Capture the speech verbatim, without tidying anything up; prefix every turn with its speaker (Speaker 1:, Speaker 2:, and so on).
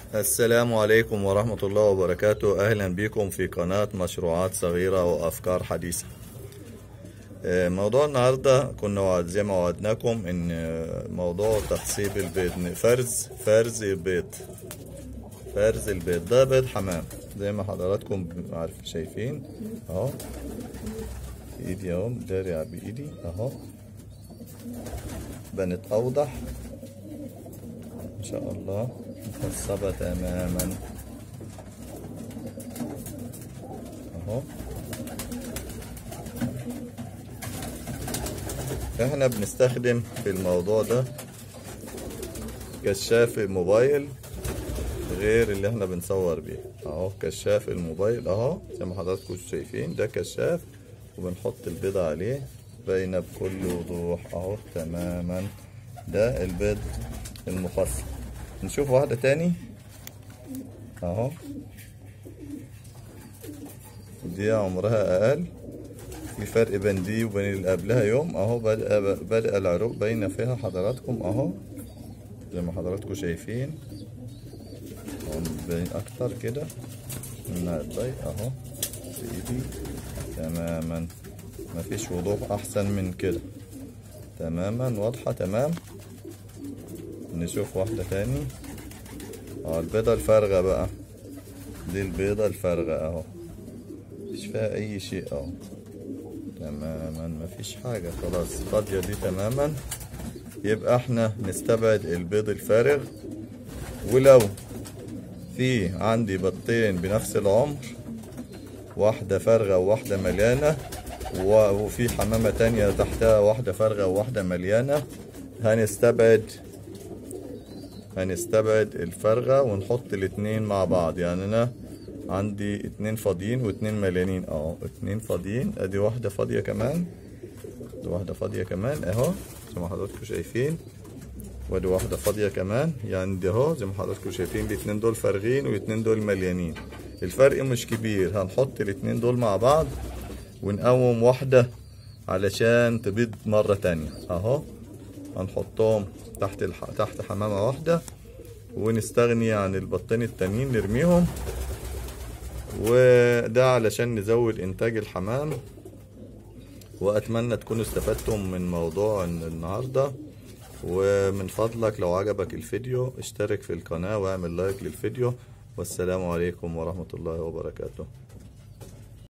Speaker 1: السلام عليكم ورحمة الله وبركاته. أهلا بكم في قناة مشروعات صغيرة وأفكار حديثة. موضوع النهاردة كنا زي ما وعدناكم إن موضوع تخصيب البيض، فرز فرز البيض فرز البيض ده بيض حمام زي ما حضراتكم عارف شايفين اهو. ايدي اهو دارع بايدي اهو، بنت اوضح ان شاء الله، مخصبة تماما اهو. احنا بنستخدم في الموضوع ده كشاف الموبايل غير اللي احنا بنصور بيه اهو. كشاف الموبايل اهو زي ما حضراتكم شايفين، ده كشاف وبنحط البيضة عليه باينة بكل وضوح اهو تماما. ده البيض المخصب. نشوف واحدة تاني اهو، دي عمرها اقل، في فرق بين دي وبين اللي قبلها يوم اهو. بدأ بدأ العروق باينة فيها حضراتكم اهو زي ما حضراتكم شايفين، باين اكتر كده من الضي اهو في ايدي تماما. مفيش وضوح احسن من كده تماما، واضحة تمام. نشوف واحدة تاني اه، البيضة الفارغة بقى، دي البيضة الفارغة اهو، مفيش فيها اي شيء اهو تماما، مفيش حاجة خلاص فاضية دي تماما. يبقى احنا نستبعد البيض الفارغ. ولو في عندي بيضتين بنفس العمر، واحدة فارغة وواحدة مليانة، وفي حمامة تانية تحتها واحدة فارغة وواحدة مليانة، هنستبعد هنستبعد الفارغة ونحط الاتنين مع بعض. يعني انا عندي اتنين فاضيين واتنين مليانين اهو، اتنين فاضيين، ادي واحدة فاضية كمان، ادي واحدة فاضية كمان اهو زي ما حضراتكم شايفين، وادي واحدة فاضية كمان. يعني دي اهو زي ما حضراتكم شايفين، الاتنين دول فارغين والاتنين دول مليانين، الفرق مش كبير. هنحط الاتنين دول مع بعض ونقوم واحدة علشان تبيض مرة تانية اهو. هنحطهم تحت الح... تحت حمامة واحدة ونستغني عن البطين التانيين نرميهم، وده علشان نزود انتاج الحمام. واتمنى تكونوا استفدتم من موضوع النهارده. ومن فضلك لو عجبك الفيديو اشترك في القناة واعمل لايك للفيديو. والسلام عليكم ورحمة الله وبركاته.